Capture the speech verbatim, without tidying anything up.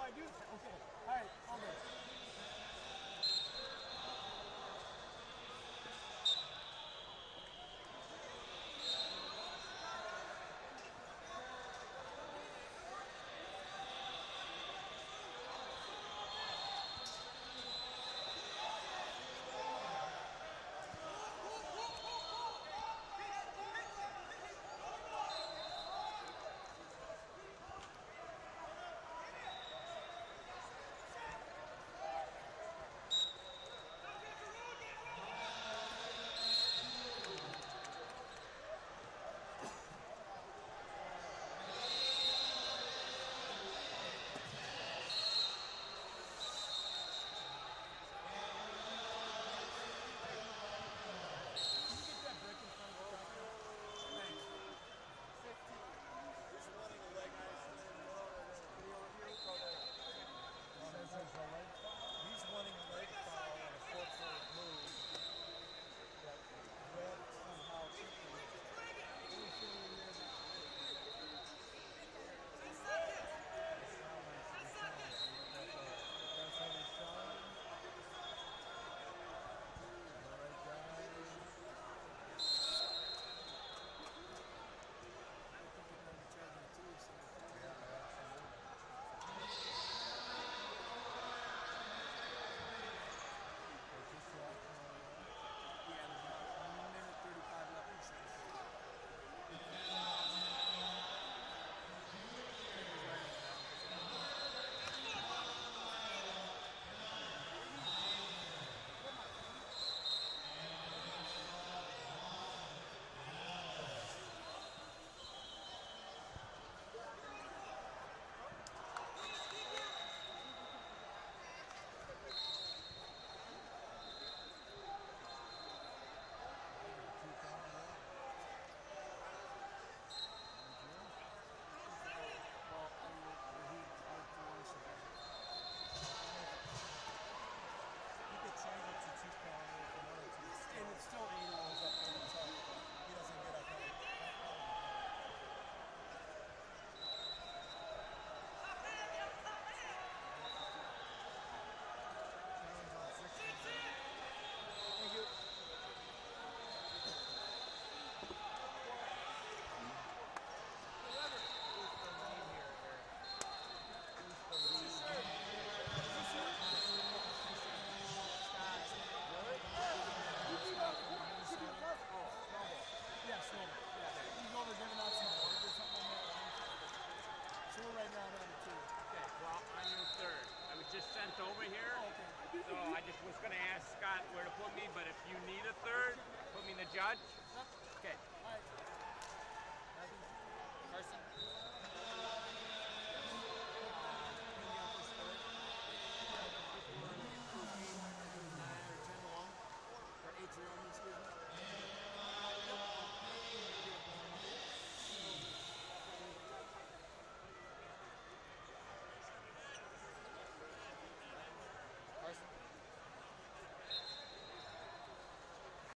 I do? Okay. All right. All good. He's wanting a leg foul on a four-point move that Red somehow took That's how he's trying. All right, guys. And it's still eight hours up to the top. He doesn't get up. Thank you. Yeah, snowball. Yeah. He's over giving out some water or something like that. So we're right now down to two. Okay, well, on your third. I was just sent over here, Oh, okay. so I just was going to ask Scott where to put me, but if you need a third, put me in the judge. Okay. All right. Carson?